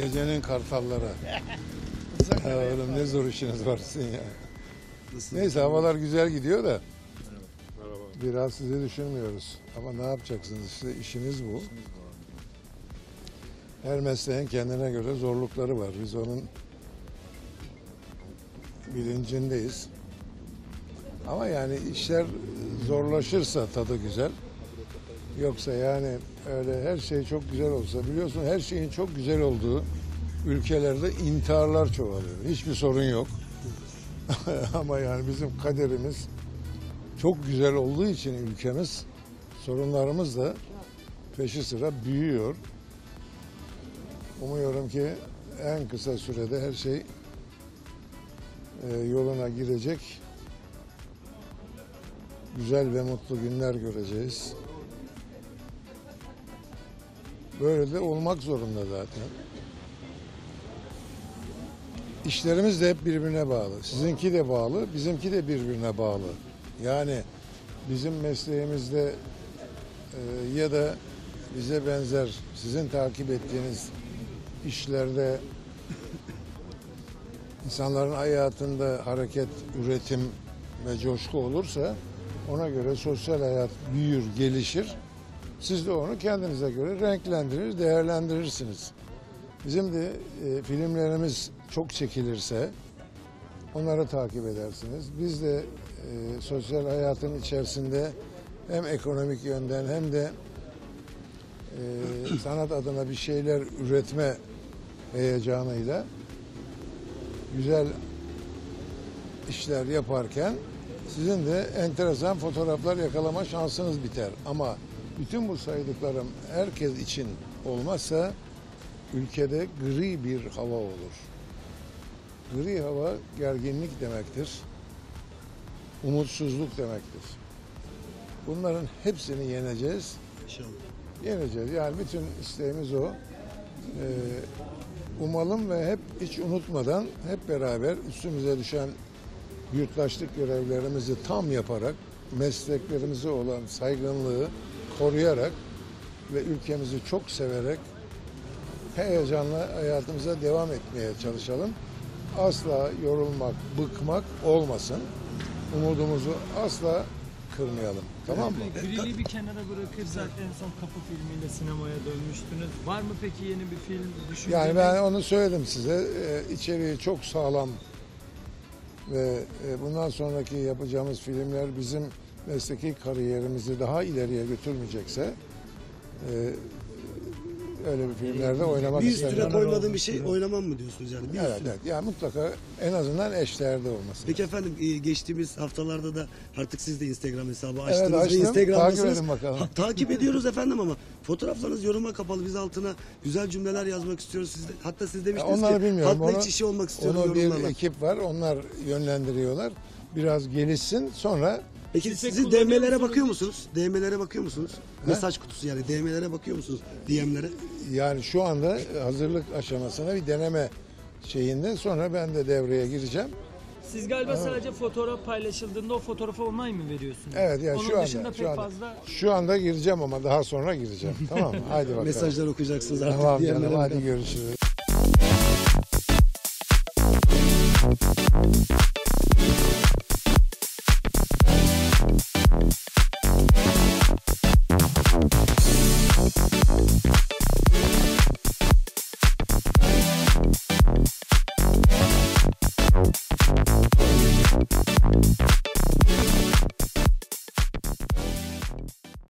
Gecenin kartalları. Ya oğlum ne zor işiniz var sizin ya. Neyse havalar güzel gidiyor da. Biraz sizi düşünmüyoruz. Ama ne yapacaksınız işte işiniz bu. Her mesleğin kendine göre zorlukları var. Biz onun bilincindeyiz. Ama yani işler zorlaşırsa tadı güzel. Yoksa yani öyle her şey çok güzel olsa biliyorsun her şeyin çok güzel olduğu ülkelerde intiharlar çoğalıyor. Hiçbir sorun yok. Ama yani bizim kaderimiz çok güzel olduğu için ülkemiz sorunlarımız da peşi sıra büyüyor. Umuyorum ki en kısa sürede her şey yoluna girecek. Güzel ve mutlu günler göreceğiz. Böyle de olmak zorunda zaten. İşlerimiz de hep birbirine bağlı. Sizinki de bağlı, bizimki de birbirine bağlı. Yani bizim mesleğimizde ya da bize benzer sizin takip ettiğiniz işlerde insanların hayatında hareket, üretim ve coşku olursa ona göre sosyal hayat büyür, gelişir. Siz de onu kendinize göre renklendirir, değerlendirirsiniz. Bizim de filmlerimiz çok çekilirse onları takip edersiniz. Biz de sosyal hayatın içerisinde hem ekonomik yönden hem de sanat adına bir şeyler üretme heyecanıyla güzel işler yaparken sizin de enteresan fotoğraflar yakalama şansınız biter. Ama bütün bu saydıklarım herkes için olmazsa ülkede gri bir hava olur. Gri hava gerginlik demektir. Umutsuzluk demektir. Bunların hepsini yeneceğiz. İnşallah. Yeneceğiz. Yani bütün isteğimiz o. Umalım ve hep hiç unutmadan hep beraber üstümüze düşen yurttaşlık görevlerimizi tam yaparak, mesleklerimize olan saygınlığı koruyarak ve ülkemizi çok severek heyecanla hayatımıza devam etmeye çalışalım. Asla yorulmak, bıkmak olmasın. Umudumuzu asla kırmayalım. Tamam mı? Grili bir kenara bırakırsak en son Kapı filmiyle sinemaya dönmüştünüz. Var mı peki yeni bir film düşünceniz? Yani ben onu söyledim size. İçeriği çok sağlam ve bundan sonraki yapacağımız filmler bizim mesleki kariyerimizi daha ileriye götürmeyecekse öyle bir filmlerde oynamak Bir istemiyorum. üstüne koymadığım bir şey oynamam mı diyorsunuz yani? Bir Evet, üstüne. evet. Yani mutlaka en azından eşdeğerde olması. Peki efendim geçtiğimiz haftalarda da artık siz de Instagram hesabı Evet, açtınız ve açtım. Instagram'dasınız. Takip edin bakalım. Takip ediyoruz efendim ama fotoğraflarınız yoruma kapalı. Biz altına güzel cümleler yazmak istiyoruz. Hatta siz demiştiniz Onları ki bilmiyorum. halkla iç içe olmak istiyorum Onu bir yorumlarla. ekip var. Onlar yönlendiriyorlar. Biraz gelişsin. Sonra Peki Siz de siz kullanıyor DM'lere musunuz bakıyor hiç? musunuz? DM'lere bakıyor musunuz? Mesaj kutusu yani DM'lere bakıyor musunuz? DM'lere? yani şu anda hazırlık aşamasına bir deneme şeyinde. Sonra ben de devreye gireceğim. Siz galiba sadece fotoğraf paylaşıldığında o fotoğrafı online mi veriyorsunuz? Evet yani Onun dışında pek fazla... şu anda gireceğim ama daha sonra gireceğim. Tamam mı? Haydi bakalım. Mesajlar okuyacaksınız artık Tamam DM'lere. canım hadi görüşürüz.